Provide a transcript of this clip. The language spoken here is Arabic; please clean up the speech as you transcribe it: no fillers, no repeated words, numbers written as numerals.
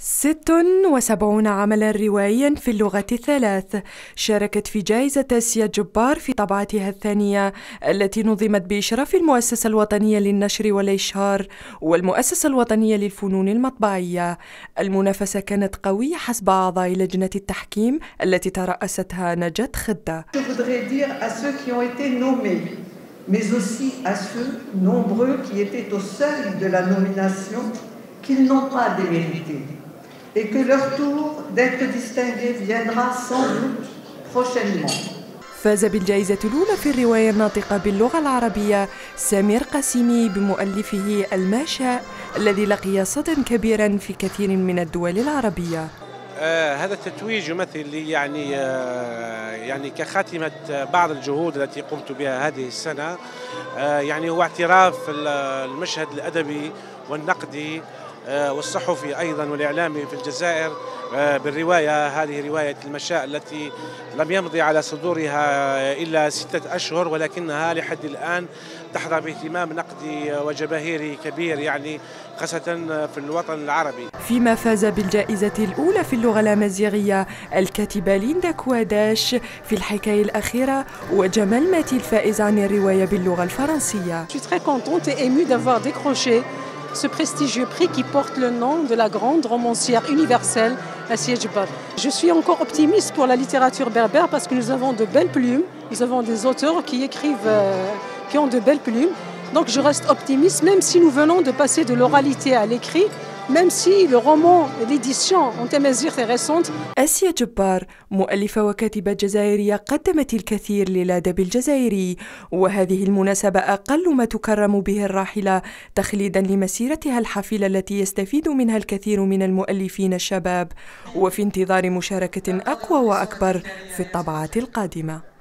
76 عملاً روائياً في اللغة الثلاث شاركت في جائزة آسيا جبار في طبعتها الثانية التي نظمت بإشراف المؤسسة الوطنية للنشر والإشهار والمؤسسة الوطنية للفنون المطبعية. المنافسة كانت قوية حسب أعضاء لجنة التحكيم التي ترأستها نجاة خدة. Mais aussi à ceux nombreux qui étaient au seuil de la nomination, qu'ils n'ont pas démérité et que leur tour d'être distingués viendra sans doute prochainement. فاز بالجائزة الأولى في الرواية الناطقة باللغة العربية سمير قاسمي بمؤلفه الماشاء الذي لقي صدى كبيرا في كثير من الدول العربية. هذا التتويج يمثل لي يعني كخاتمة بعض الجهود التي قمت بها هذه السنة. يعني هو اعتراف المشهد الأدبي والنقدي والصحفي أيضا والإعلامي في الجزائر بالرواية. هذه رواية المشاء التي لم يمضي على صدورها إلا 6 أشهر، ولكنها لحد الآن تحظى باهتمام نقدي وجماهيري كبير، يعني خاصة في الوطن العربي. فيما فاز بالجائزة الأولى في اللغة الأمازيغية الكاتبة ليندا كواداش في الحكاية الأخيرة، وجمال ماتي الفائز عن الرواية باللغة الفرنسية. Je suis très contente et émue d'avoir décroché ce prestigieux prix qui porte le nom de la grande romancière universelle Assia Jebbar. Je suis encore optimiste pour la littérature berbère parce que nous avons de belles plumes, nous avons des auteurs qui écrivent, qui ont de belles plumes. Donc je reste optimiste même si nous venons de passer de l'oralité à l'écrit. Même si le roman et l'édition en تمازيغ est récente. آسيا جبار مؤلفة وكاتبة جزائرية قدمت الكثير للأدب الجزائري، وهذه المناسبة أقل ما تكرم به الراحلة تخليدا لمسيرتها الحافلة التي يستفيد منها الكثير من المؤلفين الشباب، وفي انتظار مشاركة أقوى وأكبر في الطبعات القادمة.